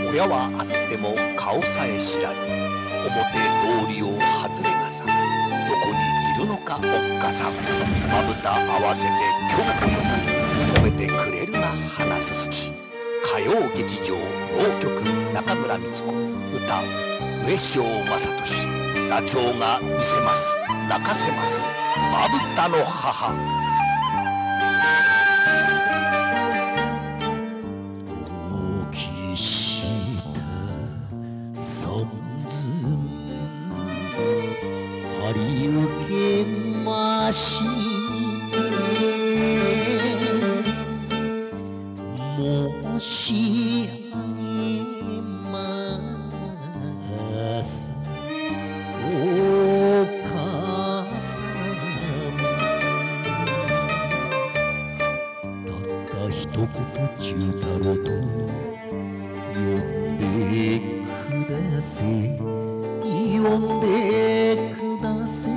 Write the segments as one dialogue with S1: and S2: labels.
S1: 親はあっても顔さえ知らず、表通りを外れがさ、どこにいるのかおっかさん、まぶた合わせて今日もよく止めてくれるな花すすき。歌謡劇場浪曲中村光子、歌上塩正俊、座長が見せます泣かせますまぶたの母。
S2: 大きした三寸借り受けまして申し上げますお母さん。たった一言忠太郎と呼んでくだせ呼んでくだせ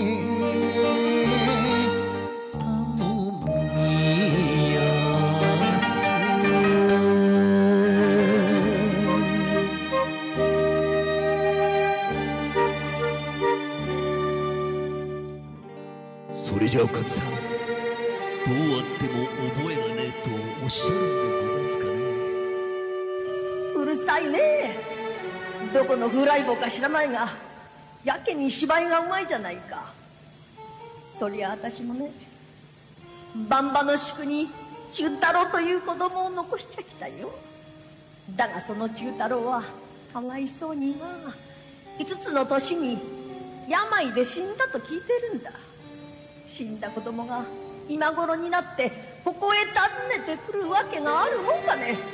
S2: それじゃおかみさん、どうあっても覚えがねえとおっしゃるんでござんすかね。
S3: うるさいね。どこの風来坊か知らないが、やけに芝居がうまいじゃないか。そりゃ私もね、番場の宿に忠太郎という子供を残しちゃきたよ。だがその忠太郎はかわいそうにな、5つの年に病で死んだと聞いてるんだ。死んだ子供が今頃になってここへ訪ねてくるわけがあるもんかね。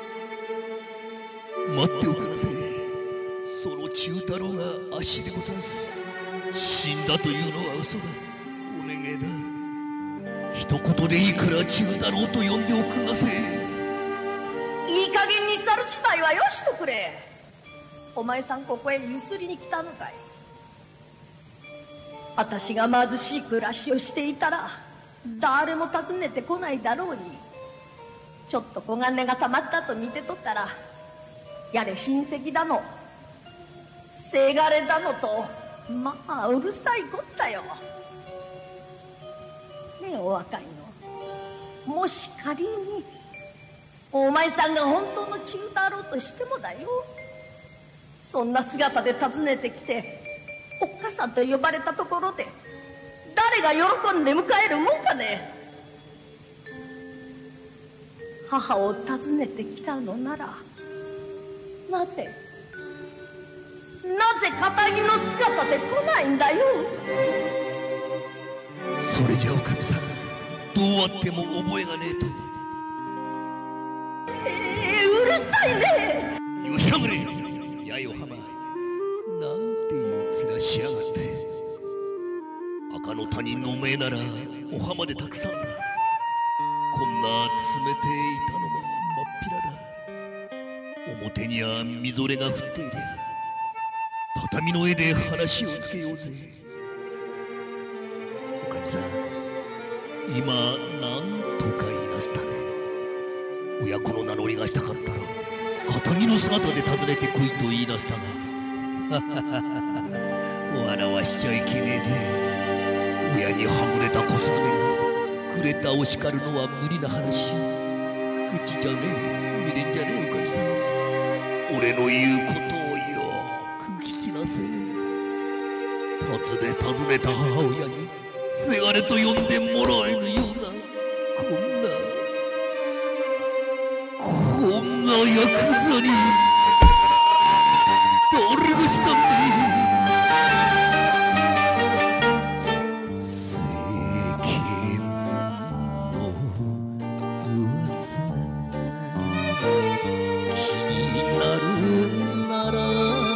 S2: 待っておくなさい。その忠太郎が足でござんす。死んだというのは嘘だ。お願いだ。一言でいいから忠太郎と呼んでおくんなさい。
S3: いい加減に猿芝居はよしとくれ。お前さんここへゆすりに来たのかい。私が貧しい暮らしをしていたら誰も訪ねてこないだろうに、ちょっと小金がたまったと見てとったら、やれ親戚だのせがれだのと、まあうるさいこったよ。ねえお若いの、もし仮にお前さんが本当の忠太郎としてもだよ、そんな姿で訪ねてきておっかさんと呼ばれたところで誰が喜んで迎えるもんかね。母を訪ねてきたのなら、なぜ堅気の姿で来ないんだよ。
S2: それじゃおかみさん、どうあっても覚えがねえと。
S3: うるさいね。
S2: よしゃぶれやよ浜、なんていう面しやがって。赤の他人のおめえならお浜でたくさんだ。こんな冷ていたのもまっぴらだ。表にはみぞれが降っていりゃ、畳の上で話をつけようぜ。おかみさん、今なんとか言いなしたね。親子の名乗りがしたかったら堅気の姿で訪ねてこいと言いなしたが笑わしちゃいけねえぜ。親にはぐれた小スズメがくれたお叱るのは無理な話。口じゃねえ、未練じゃねえ。おかみさん、俺の言うことをよく聞きなせえ。訪ねた母親にせがれと呼んでもらえぬような、こんなヤクザに誰がしたんだ。世間の噂気になるなら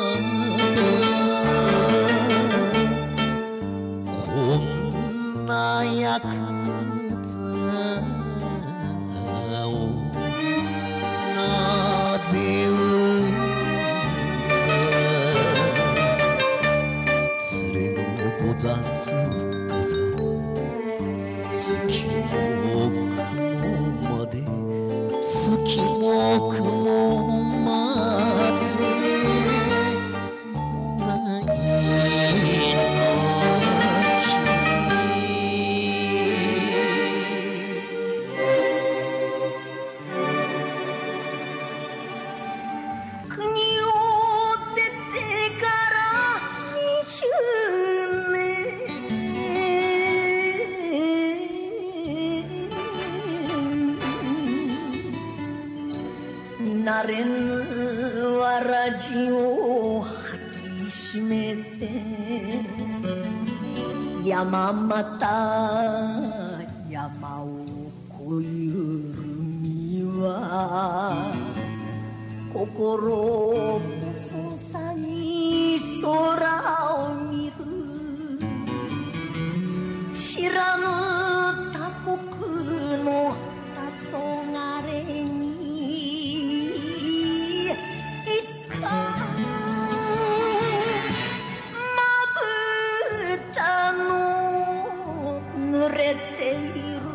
S2: ば、こんなヤクザをなぜ連れのござんすかさ。月も雲まで月も雲ま
S3: 慣れぬわらじを吐きしめて山また山を越ゆるには心細さに空を見る知らぬ他国の黄昏にいつかまぶたの濡れている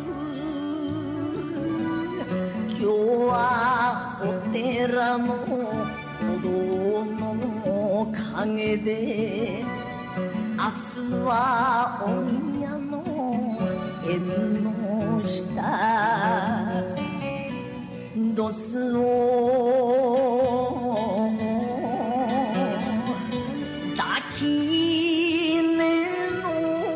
S3: 今日はお寺のお堂の陰で明日はお宮の縁の下ドスを抱きねの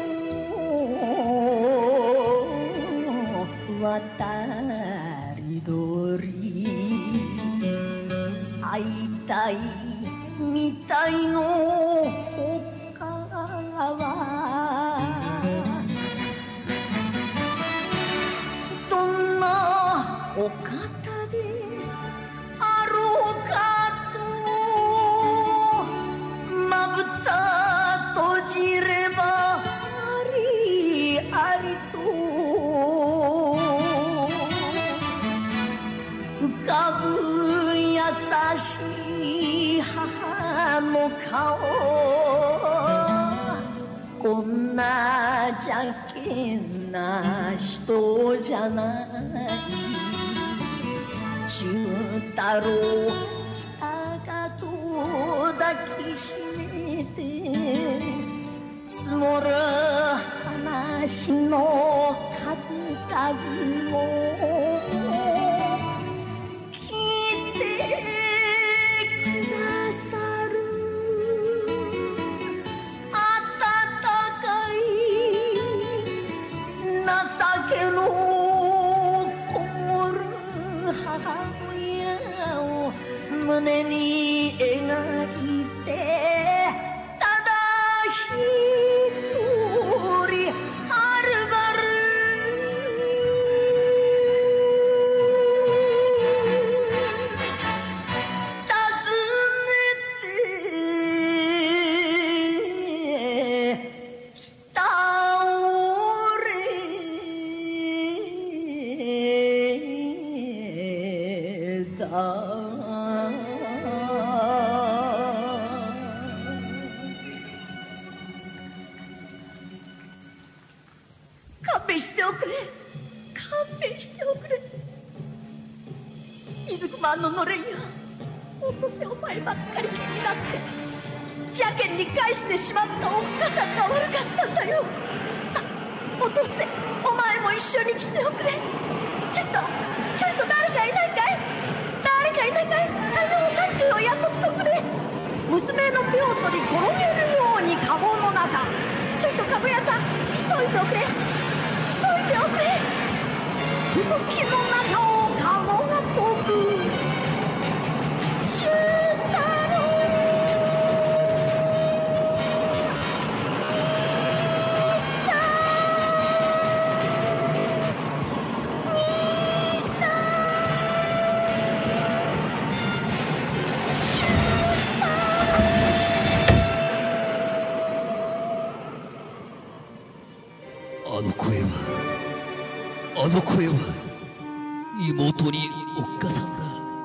S3: 渡り鳥会いたいみたいの他はどんなお方であろうかとまぶた閉じればありありと浮かぶ優しい母の顔こんな邪険な人じゃない忠太郎北方抱きしめて積もる話の数々を聞いてくださる温かい情けのこもる母親を胸に描いてただ一人はるばる勘弁しておくれ勘弁しておくれ水熊ののれんやおとせお前ばっかり気になって邪険に返してしまったおっかさんが悪かったんだよさおとせお前も一緒に来ておくれちょっと誰かいないかい誰かいないかい山中を雇っておくれ娘の手を取り転げるようにカゴの中ちょっとかご屋さん急いでおくれ吹雪の中をカゴが飛ぶ忠太郎さ兄さ
S2: あの声は妹におっかさんだ。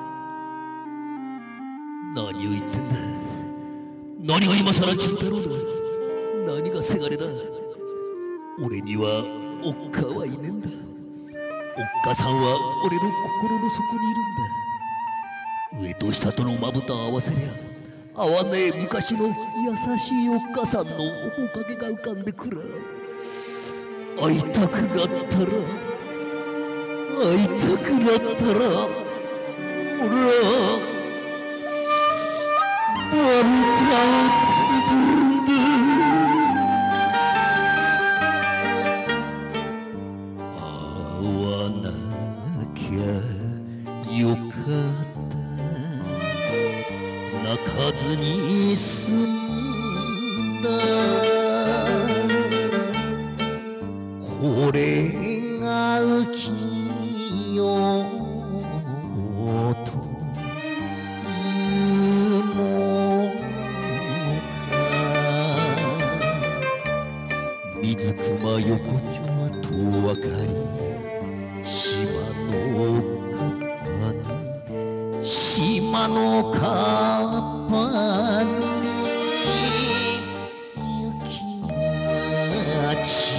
S2: 何を言ってんだ。何が今さら忠太郎だ。何がせがれだ。俺にはおっかはいねえんだ。おっかさんは俺の心の底にいるんだ。上と下とのまぶたを合わせりゃ合わねえ昔の優しいおっかさんの面影が浮かんでくる。会いたくなったら俺はまぶたをつぶるんだ。会わなきゃよかった。 これが浮世というのか。水熊横丁と分かり島のカッパに島のカッパに雪が散